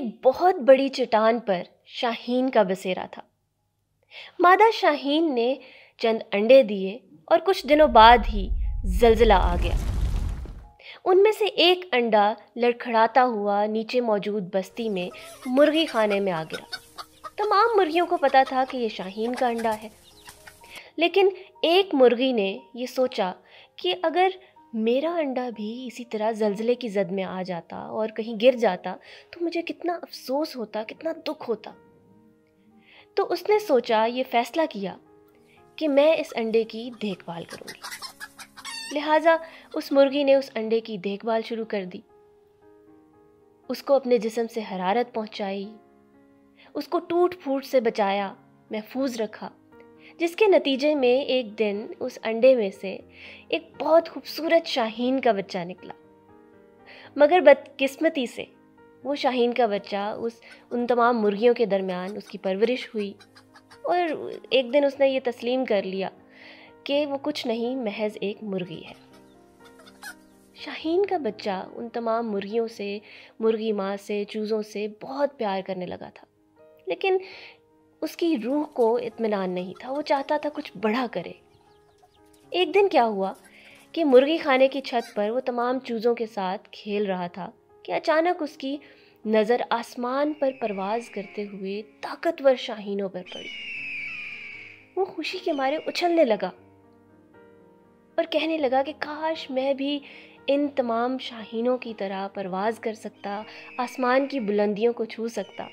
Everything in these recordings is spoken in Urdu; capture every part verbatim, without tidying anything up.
ایک بہت بڑی چٹان پر شاہین کا بسیرا تھا۔ مادہ شاہین نے چند انڈے دیے اور کچھ دنوں بعد ہی زلزلہ آ گیا۔ ان میں سے ایک انڈا لڑکھڑاتا ہوا نیچے موجود بستی میں مرغی خانے میں آ گرا۔ تمام مرغیوں کو پتا تھا کہ یہ شاہین کا انڈا ہے، لیکن ایک مرغی نے یہ سوچا کہ اگر میرا انڈا بھی اسی طرح زلزلے کی زد میں آ جاتا اور کہیں گر جاتا تو مجھے کتنا افسوس ہوتا، کتنا دکھ ہوتا۔ تو اس نے سوچا، یہ فیصلہ کیا کہ میں اس انڈے کی دیکھ بھال کروں گی۔ لہٰذا اس مرغی نے اس انڈے کی دیکھ بھال شروع کر دی، اس کو اپنے جسم سے حرارت پہنچائی، اس کو ٹوٹ پھوٹ سے بچایا، محفوظ رکھا، جس کے نتیجے میں ایک دن اس انڈے میں سے ایک بہت خوبصورت شاہین کا بچہ نکلا۔ مگر بدقسمتی سے وہ شاہین کا بچہ اس ان تمام مرغیوں کے درمیان اس کی پرورش ہوئی اور ایک دن اس نے یہ تسلیم کر لیا کہ وہ کچھ نہیں، محض ایک مرغی ہے۔ شاہین کا بچہ ان تمام مرغیوں سے، مرغی ماں سے، چوزوں سے بہت پیار کرنے لگا تھا، لیکن اس کی روح کو اطمینان نہیں تھا، وہ چاہتا تھا کچھ بڑا کرے۔ ایک دن کیا ہوا کہ مرغی خانے کی چھت پر وہ تمام چوزوں کے ساتھ کھیل رہا تھا کہ اچانک اس کی نظر آسمان پر پرواز کرتے ہوئے طاقتور شاہینوں پر پڑی۔ وہ خوشی کے مارے اچھلنے لگا اور کہنے لگا کہ کاش میں بھی ان تمام شاہینوں کی طرح پرواز کر سکتا، آسمان کی بلندیوں کو چھو سکتا۔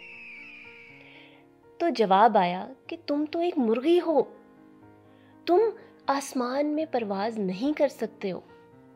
تو جواب آیا کہ تم تو ایک مرغی ہو، تم آسمان میں پرواز نہیں کر سکتے ہو۔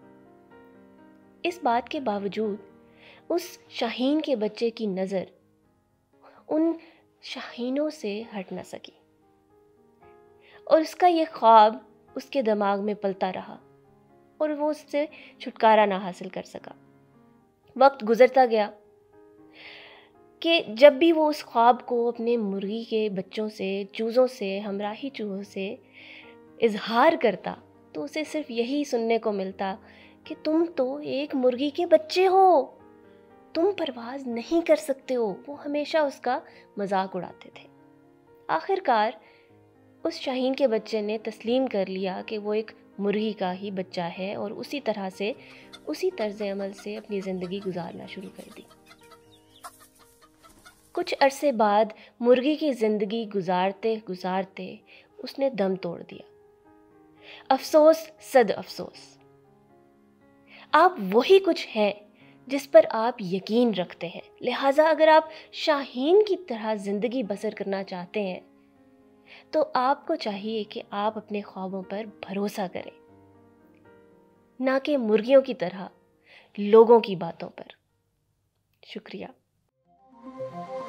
اس بات کے باوجود اس شاہین کے بچے کی نظر ان شاہینوں سے ہٹ نہ سکی اور اس کا یہ خواب اس کے دماغ میں پلتا رہا اور وہ اس سے چھٹکارا نہ حاصل کر سکا۔ وقت گزرتا گیا کہ جب بھی وہ اس خواب کو اپنے مرغی کے بچوں سے، چوزوں سے، ہمراہی چوہوں سے اظہار کرتا تو اسے صرف یہی سننے کو ملتا کہ تم تو ایک مرغی کے بچے ہو، تم پرواز نہیں کر سکتے ہو۔ وہ ہمیشہ اس کا مذاق اڑاتے تھے۔ آخر کار اس شاہین کے بچے نے تسلیم کر لیا کہ وہ ایک مرغی کا ہی بچہ ہے اور اسی طرح سے، اسی طرز عمل سے اپنی زندگی گزارنا شروع کر دی۔ کچھ عرصے بعد مرغی کی زندگی گزارتے گزارتے اس نے دم توڑ دیا۔ افسوس صد افسوس۔ آپ وہی کچھ ہیں جس پر آپ یقین رکھتے ہیں، لہٰذا اگر آپ شاہین کی طرح زندگی بسر کرنا چاہتے ہیں تو آپ کو چاہیے کہ آپ اپنے خوابوں پر بھروسہ کریں، نہ کہ مرغیوں کی طرح لوگوں کی باتوں پر۔ شکریہ۔